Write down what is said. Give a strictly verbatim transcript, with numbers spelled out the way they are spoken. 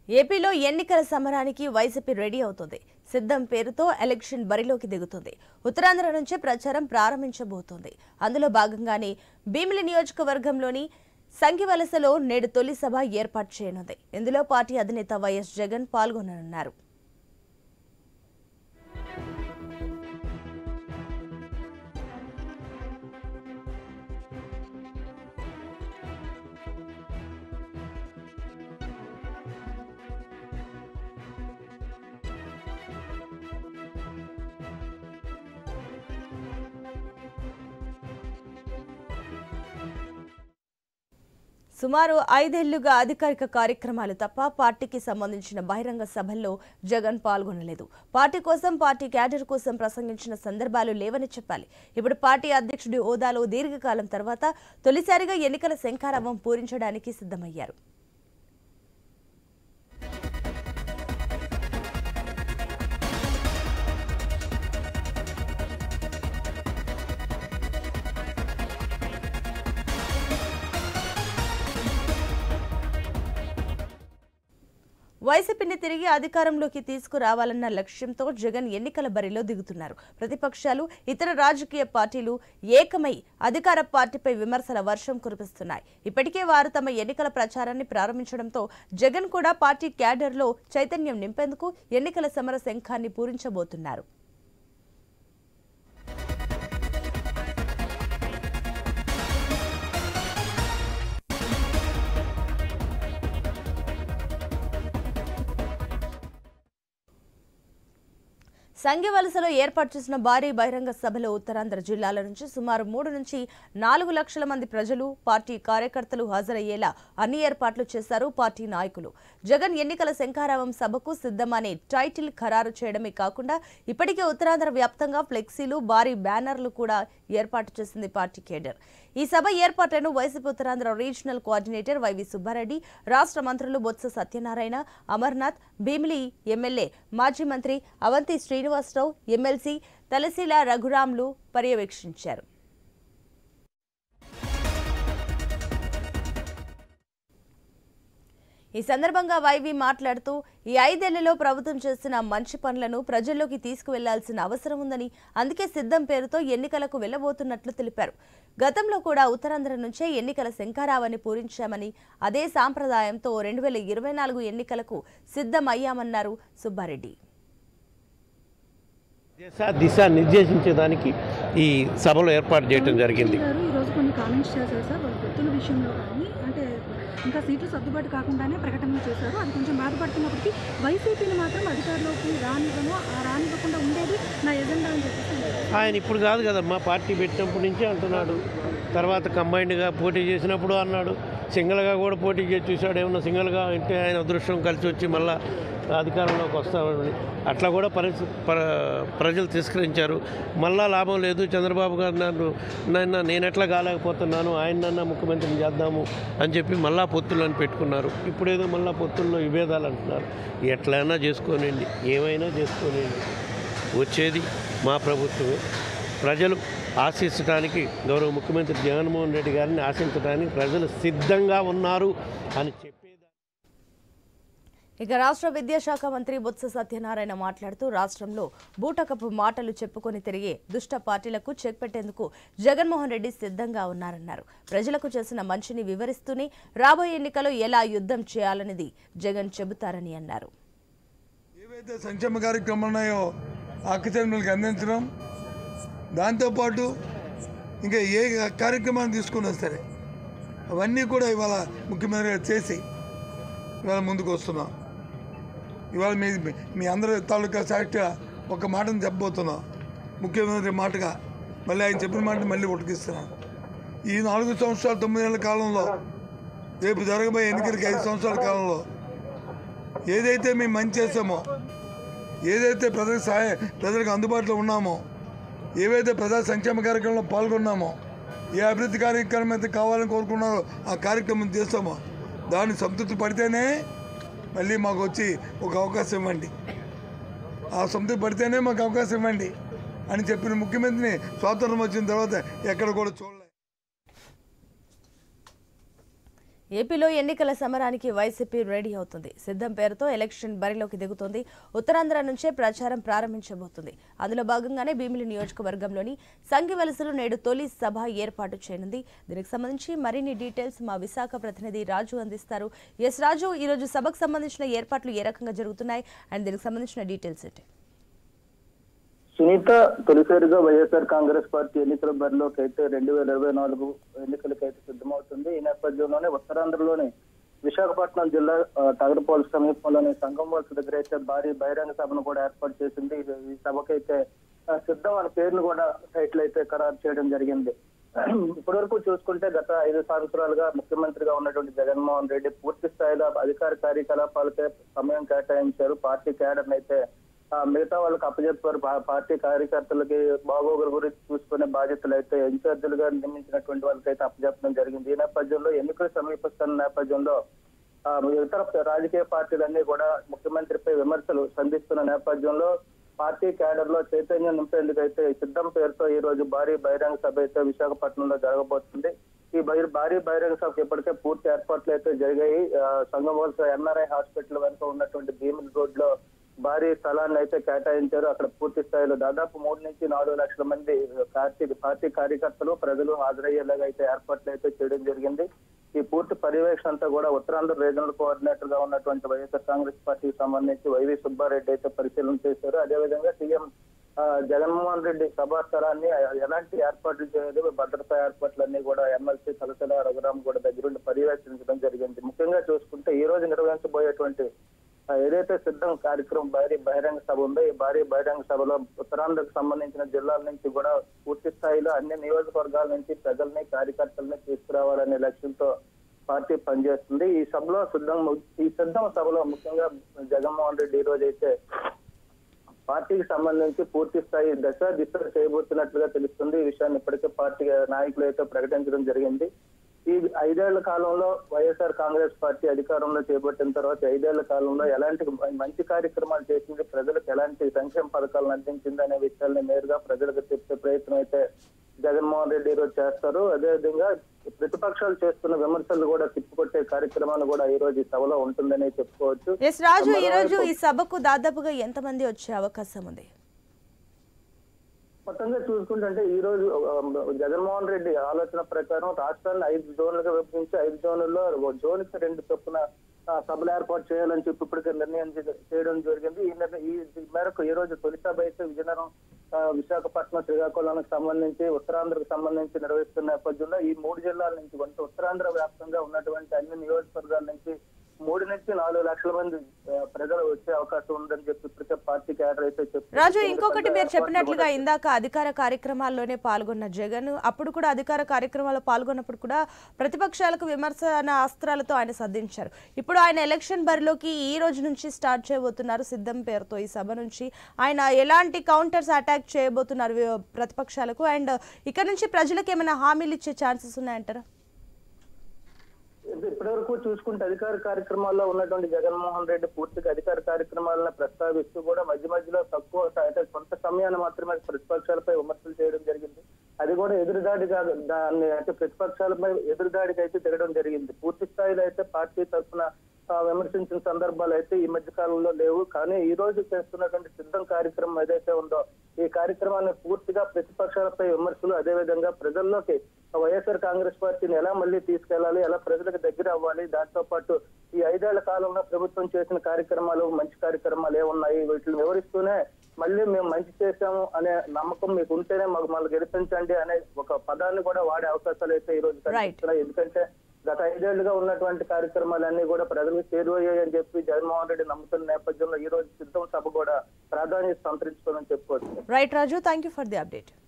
ఏపీలో ఎన్నికల సమరానికి వైసీపీ రెడీ అవుతుంది. సిద్ధం పేరుతో ఎలక్షన్ బరిలోకి దిగుతుంది. ఉత్తరాంధ్ర నుంచి ప్రచారం ప్రారంభించబోతోంది. అందులో భాగంగానే భీమిలి నియోజకవర్గంలోని సంగివలసలో నేడు తొలి సభ ఏర్పాటు చేయనుంది. ఇందులో పార్టీ అధినేత వైఎస్ జగన్ పాల్గొననున్నారు. సుమారు ఐదేళ్లుగా అధికారిక కార్యక్రమాలు తప్ప పార్టీకి సంబంధించిన బహిరంగ సభల్లో జగన్ పాల్గొనలేదు. పార్టీ కోసం, పార్టీ క్యాడర్ కోసం ప్రసంగించిన సందర్భాలు లేవని చెప్పాలి. ఇప్పుడు పార్టీ అధ్యక్షుడి హోదాలో దీర్ఘకాలం తర్వాత తొలిసారిగా ఎన్నికల శంఖారావం పూరించడానికి సిద్ధమయ్యారు. వైసీపీని తిరిగి అధికారంలోకి తీసుకురావాలన్న లక్ష్యంతో జగన్ ఎన్నికల బరిలో దిగుతున్నారు. ప్రతిపక్షాలు, ఇతర రాజకీయ పార్టీలు ఏకమై అధికార పార్టీపై విమర్శల వర్షం కురిపిస్తున్నాయి. ఇప్పటికే వారు తమ ఎన్నికల ప్రచారాన్ని ప్రారంభించడంతో జగన్ కూడా పార్టీ క్యాడర్లో చైతన్యం నింపేందుకు ఎన్నికల సమర శంఖాన్ని పూరించబోతున్నారు. సంగివలసలో ఏర్పాటు చేసిన భారీ బహిరంగ సభలో ఉత్తరాంధ్ర జిల్లాల నుంచి సుమారు మూడు నుంచి నాలుగు లక్షల మంది ప్రజలు, పార్టీ కార్యకర్తలు హాజరయ్యేలా అన్ని ఏర్పాట్లు చేశారు పార్టీ నాయకులు. జగన్ ఎన్నికల శంఖారావం సభకు సిద్ధమనే టైటిల్ ఖరారు చేయడమే కాకుండా ఇప్పటికే ఉత్తరాంధ్ర వ్యాప్తంగా ఫ్లెక్సీలు, భారీ బ్యానర్లు కూడా ఏర్పాటు చేసింది పార్టీ కేడర్. ఈ సభ ఏర్పాట్లను YCP Uttarandhra regional coordinator YV Subbareddy, రాష్ట్ర మంత్రులు బొత్స సత్యనారాయణ, అమర్నాథ్, భీమిలి ఎమ్మెల్యే మాజీ మంత్రి అవంతి శ్రీనివాసరావు, ఎమ్మెల్సీ తలశీల రఘురాంలు పర్యవేక్షించారు. ఈ సందర్భంగా వైవి మాట్లాడుతూ ఈ ఐదేళ్లలో ప్రభుత్వం చేసిన మంచి పనులను ప్రజల్లోకి తీసుకువెళ్లాల్సిన అవసరం ఉందని, అందుకే సిద్ధం పేరుతో ఎన్నికలకు వెళ్లబోతున్నట్లు తెలిపారు. గతంలో కూడా ఉత్తరాంధ్ర నుంచే ఎన్నికల శంఖారావాన్ని పూరించామని, అదే సాంప్రదాయంతో రెండు వేల ఇరవై నాలుగు ఎన్నికలకు సిద్ధం అయ్యామన్నారు సుబ్బారెడ్డి. దేశ దిశ నిర్దేశించేదానికి ఈ సభలో ఏర్పాటు చేయడం జరిగింది. ఈరోజు కొన్ని కామెంట్స్ చేశారు సార్, వాళ్ళ గుర్తుల విషయంలో కానీ అంటే ఇంకా సీట్లు సర్దుబాటు కాకుండానే ప్రకటనలు చేశారు. అది కొంచెం బాధపడుతున్నప్పటికీ వైసీపీని మాత్రం అధికారంలోకి రానివ్వను, ఆ రానివ్వకుండా ఉండేది నా ఎజెండా అని చెప్పేసి ఆయన ఇప్పుడు కాదు కదమ్మా, పార్టీ పెట్టినప్పటి నుంచే అంటున్నాడు. తర్వాత కంబైన్డ్గా పోటీ చేసినప్పుడు అన్నాడు, సింగిల్గా కూడా పోటీ చేసి చూశాడు. ఏమన్నా సింగిల్గా అంటే ఆయన అదృష్టం కలిసి వచ్చి మళ్ళీ అధికారంలోకి వస్తామని అట్లా కూడా పరిస్థితి ప్రజలు తిరస్కరించారు. మళ్ళా లాభం లేదు, చంద్రబాబు గారు నన్ను నన్ను నేను ఎట్లా కాలేకపోతున్నాను, ఆయన నన్న ముఖ్యమంత్రిని చేద్దాము అని చెప్పి మళ్ళా పొత్తులను పెట్టుకున్నారు. ఇప్పుడేదో మళ్ళా పొత్తుల్లో విభేదాలు అంటున్నారు. ఎట్లయినా చేసుకోనండి, ఏమైనా చేసుకోనండి, వచ్చేది మా ప్రభుత్వమే. ప్రజలు ఆశించడానికి, గౌరవ ముఖ్యమంత్రి జగన్మోహన్ రెడ్డి గారిని ఆశించడానికి ప్రజలు సిద్ధంగా ఉన్నారు అని చెప్పి. ఇక రాష్ట్ర విద్యాశాఖ మంత్రి బొత్స సత్యనారాయణ మాట్లాడుతూ రాష్ట్రంలో బూటకపు మాటలు చెప్పుకొని తిరిగే దుష్ట పార్టీలకు చెక్ పెట్టేందుకు జగన్మోహన్ రెడ్డి సిద్ధంగా ఉన్నారన్నారు. ప్రజలకు చేసిన మంచిని వివరిస్తూనే రాబోయే ఎన్నికలో ఎలా యుద్ధం చేయాలనేది జగన్ చెబుతారని అన్నారు. ఏవైతే సంక్షేమ కార్యక్రమాలు ఉన్నాయో అక్కచెల్లెమ్మలకు అందించడం, దాంతోపాటు ఇంకా ఏ కార్యక్రమాన్ని తీసుకున్నా సరే అవన్నీ కూడా ఇవాళ ముఖ్యమంత్రిగా చేసి ఇవాళ ముందుకు వస్తున్నాం. ఇవాళ మీ మీ అందరి తాలూకా సాక్షిగా ఒక మాటను చెప్పబోతున్నాం. ముఖ్యమంత్రి మాటగా మళ్ళీ ఆయన చెప్పిన మాట మళ్ళీ ఉటకిస్తున్నాను. ఈ నాలుగు సంవత్సరాలు తొమ్మిది నెలల కాలంలో, రేపు జరగబోయే ఎన్నికలకి ఐదు సంవత్సరాల కాలంలో ఏదైతే మేము మంచి చేసామో, ఏదైతే ప్రజలకు సహాయ ప్రజలకు అందుబాటులో ఉన్నామో, ఏవైతే ప్రజా సంక్షేమ కార్యక్రమంలో పాల్గొన్నామో, ఏ అభివృద్ధి కార్యక్రమం అయితే కావాలని కోరుకున్నారో ఆ కార్యక్రమం చేస్తామో దాన్ని సంతృప్తి పడితేనే మళ్ళీ మాకు వచ్చి ఒక అవకాశం ఇవ్వండి, ఆ సంతృప్తి పడితేనే మాకు అవకాశం ఇవ్వండి అని చెప్పిన ముఖ్యమంత్రిని స్వాతంత్రం వచ్చిన తర్వాత ఎక్కడ కూడా చూడలేదు. ఏపీలో ఎన్నికల సమరానికి వైసీపీ రెడీ అవుతుంది. సిద్ధం పేరుతో ఎలక్షన్ బరిలోకి దిగుతోంది. ఉత్తరాంధ్ర నుంచే ప్రచారం ప్రారంభించబోతుంది. అందులో భాగంగానే భీమిలి నియోజకవర్గంలోని సంగివలసలో నేడు తొలి సభ ఏర్పాటు చేయనుంది. దీనికి సంబంధించి మరిన్ని డీటెయిల్స్ మా విశాఖ ప్రతినిధి రాజు అందిస్తారు. ఎస్ రాజు, ఈ రోజు సభకు సంబంధించిన ఏర్పాట్లు ఏ రకంగా జరుగుతున్నాయి అండ్ దీనికి సంబంధించిన డీటెయిల్స్ ఏంటి? సునీత, తొలిసారిగా వైఎస్ఆర్ కాంగ్రెస్ పార్టీ ఎన్నికల బరిలోకి అయితే రెండు వేల ఇరవై నాలుగు ఎన్నికలకైతే సిద్ధమవుతుంది. ఈ నేపథ్యంలోనే ఉత్తరాంధ్రలోని విశాఖపట్నం జిల్లా తగరపాలు సమీపంలోని సంగంవలస దగ్గర అయితే భారీ బహిరంగ సభను కూడా ఏర్పాటు చేసింది. ఈ సభకైతే సిద్ధం అనే పేరును కూడా టైటిల్ అయితే ఖరారు చేయడం జరిగింది. ఇప్పటి వరకు చూసుకుంటే గత ఐదు సంవత్సరాలుగా ముఖ్యమంత్రిగా ఉన్నటువంటి జగన్మోహన్ రెడ్డి పూర్తి స్థాయిలో అధికార కార్యకలాపాలకే సమయం కేటాయించారు. పార్టీ క్యాడర్ అయితే మిగతా వాళ్ళకి అప్పచెప్పారు. పార్టీ కార్యకర్తలకి బాగోగుల గురించి చూసుకునే బాధ్యతలు అయితే ఇన్ఛార్జీలుగా నియమించినటువంటి వాళ్ళకైతే అప్పచెప్పడం జరిగింది. ఈ నేపథ్యంలో ఎన్నికలు సమీపిస్తున్న నేపథ్యంలో ఇతర రాజకీయ పార్టీలన్నీ కూడా ముఖ్యమంత్రిపై విమర్శలు సంధిస్తున్న నేపథ్యంలో పార్టీ క్యాడర్ లో చైతన్యం నింపేందుకైతే సిద్ధం పేరుతో ఈ రోజు భారీ బహిరంగ సభ అయితే విశాఖపట్నంలో జరగబోతుంది. ఈ భారీ బహిరంగ సభకు ఇప్పటికే పూర్తి ఏర్పాట్లు అయితే జరిగాయి. సంగంవలస ఎన్ఆర్ఐ హాస్పిటల్ వెనుక ఉన్నటువంటి భీమిలి రోడ్ లో భారీ స్థలాన్ని అయితే కేటాయించారు. అక్కడ పూర్తి స్థాయిలో దాదాపు మూడు నుంచి నాలుగు లక్షల మంది పార్టీ పార్టీ కార్యకర్తలు ప్రజలు హాజరయ్యేలాగా అయితే ఏర్పాట్లు అయితే చేయడం జరిగింది. ఈ పూర్తి పర్యవేక్షణ అంతా కూడా ఉత్తరాంధ్ర రీజనల్ కోఆర్డినేటర్ గా ఉన్నటువంటి వైఎస్ఆర్ కాంగ్రెస్ పార్టీకి సంబంధించి వైవి సుబ్బారెడ్డి అయితే పరిశీలన చేశారు. అదేవిధంగా సీఎం జగన్మోహన్ రెడ్డి సభా స్థలాన్ని ఎలాంటి ఏర్పాట్లు చేయాలి, భద్రతా ఏర్పాట్లన్నీ కూడా ఎమ్మెల్సీ తలసల రఘురామ్ కూడా దగ్గరుండి పర్యవేక్షించడం జరిగింది. ముఖ్యంగా చూసుకుంటే ఈ రోజు నిర్వహించబోయేటువంటి ఏదైతే సిద్ధం కార్యక్రమం భారీ బహిరంగ సభ ఉందో ఈ భారీ బహిరంగ సభలో ఉత్తరాంధ్రకు సంబంధించిన జిల్లాల నుంచి కూడా పూర్తి స్థాయిలో అన్ని నియోజకవర్గాల నుంచి ప్రజల్ని కార్యకర్తల్ని తీసుకురావాలనే లక్ష్యంతో పార్టీ పనిచేస్తుంది. ఈ సభలో సిద్ధం ఈ సిద్ధం సభలో ముఖ్యంగా జగన్మోహన్ రెడ్డి ఈ రోజు అయితే పార్టీకి సంబంధించి పూర్తి స్థాయి దశ దిశ చేయబోతున్నట్లుగా తెలుస్తుంది. ఈ విషయాన్ని ఇప్పటికే పార్టీ నాయకులు అయితే ప్రకటించడం జరిగింది. ఈ ఐదేళ్ల కాలంలో వైఎస్ఆర్ కాంగ్రెస్ పార్టీ అధికారంలో చేపట్టిన తర్వాత ఐదేళ్ల కాలంలో ఎలాంటి మంచి కార్యక్రమాలు చేసింది, ప్రజలకు ఎలాంటి సంక్షేమ పథకాలను అందించింది అనే విషయాల్ని నేరుగా ప్రజలకు చెప్పే ప్రయత్నం అయితే జగన్మోహన్ రెడ్డి ఈరోజు చేస్తారు. అదేవిధంగా ప్రతిపక్షాలు చేస్తున్న విమర్శలు కూడా తిప్పికొట్టే కార్యక్రమాలు కూడా ఈ రోజు ఈ సభలో ఉంటుందని చెప్పుకోవచ్చు. రాజు, ఈ రోజు ఈ సభకు దాదాపుగా ఎంత మంది వచ్చే అవకాశం ఉంది? మొత్తంగా చూసుకుంటే ఈ రోజు జగన్మోహన్ రెడ్డి ఆలోచన ప్రకారం రాష్ట్రాన్ని ఐదు జోన్లుగా విభజించి ఐదు జోన్లలో జోన్ కి రెండు చొప్పున సభలు ఏర్పాటు చేయాలని చెప్పి ఇప్పటికే నిర్ణయం చేయడం జరిగింది. ఈ ఈ మేరకు ఈ రోజు తొలి సభ అయితే విజయనగరం, విశాఖపట్నం, శ్రీకాకుళానికి సంబంధించి ఉత్తరాంధ్రకు సంబంధించి నిర్వహిస్తున్న నేపథ్యంలో ఈ మూడు జిల్లాల నుంచి వంటి ఉత్తరాంధ్ర వ్యాప్తంగా ఉన్నటువంటి అన్ని నియోజకవర్గాల నుంచి మూడు నుంచి నాలుగు లక్షల మంది ప్రజలు వచ్చే అవకాశం ఉందని చెప్పి ఇప్పటికే పార్టీ క్యాడర్ అయితే చెప్తారు. రాజు, ఇంకొకటి మీరు చెప్పినట్లుగా ఇందాక అధికార కార్యక్రమాల్లోనే పాల్గొన్న జగన్ అప్పుడు కూడా అధికార కార్యక్రమాల్లో పాల్గొన్నప్పుడు కూడా ప్రతిపక్షాలకు విమర్శన అస్త్రాలతో ఆయన సంధించారు. ఇప్పుడు ఆయన ఎలక్షన్ బరిలోకి ఈ రోజు నుంచి స్టార్ట్ చేయబోతున్నారు సిద్ధం పేరుతో. ఈ సభ నుంచి ఆయన ఎలాంటి కౌంటర్స్ అటాక్ చేయబోతున్నారు ప్రతిపక్షాలకు, అండ్ ఇక్కడ నుంచి ప్రజలకు ఏమైనా హామీలు ఇచ్చే ఛాన్సెస్ ఉన్నాయంటారా? ఇప్పటి వరకు చూసుకుంటే అధికార కార్యక్రమాల్లో ఉన్నటువంటి జగన్మోహన్ రెడ్డి పూర్తిగా అధికార కార్యక్రమాలను ప్రస్తావిస్తూ కూడా మధ్య మధ్యలో తక్కువ అంటే కొంత సమయాన్ని మాత్రమే ప్రతిపక్షాలపై విమర్శలు చేయడం జరిగింది. అది కూడా ఎదురుదాడి కాదు, దాన్ని అంటే ప్రతిపక్షాలపై ఎదురుదాడికి అయితే తిరగడం జరిగింది. పూర్తి స్థాయిలో అయితే పార్టీ తరఫున విమర్శించిన సందర్భాలు అయితే ఈ మధ్య కాలంలో లేవు. కానీ ఈ రోజు చేస్తున్నటువంటి సిద్ధం కార్యక్రమం ఏదైతే ఉందో ఈ కార్యక్రమాన్ని పూర్తిగా ప్రతిపక్షాలపై విమర్శలు, అదేవిధంగా ప్రజల్లోకి వైఎస్ఆర్ కాంగ్రెస్ పార్టీని ఎలా మళ్ళీ తీసుకెళ్లాలి, ఎలా ప్రజలకు దగ్గర అవ్వాలి, దాంతో పాటు ఈ ఐదేళ్ల కాలంలో ప్రభుత్వం చేసిన కార్యక్రమాలు మంచి కార్యక్రమాలు ఏమున్నాయి వీటిని వివరిస్తూనే మళ్ళీ మేము మంచి చేశాము అనే నమ్మకం మీకు ఉంటేనే మాకు మళ్ళీ గెలిపించండి అనే ఒక పదాన్ని కూడా వాడే అవకాశాలు అయితే ఈ రోజు కనిపిస్తున్నాయి. ఎందుకంటే గత ఐదేళ్లుగా ఉన్నటువంటి కార్యక్రమాలన్నీ కూడా ప్రజలకు చేరువయ్యాయని చెప్పి జగన్మోహన్ రెడ్డి నమ్ముతున్న నేపథ్యంలో ఈ రోజు సిద్ధం సభ కూడా ప్రాధాన్యత సంతరించుకోవాలని చెప్పుకోవచ్చు. Right Raju, thank you for the update.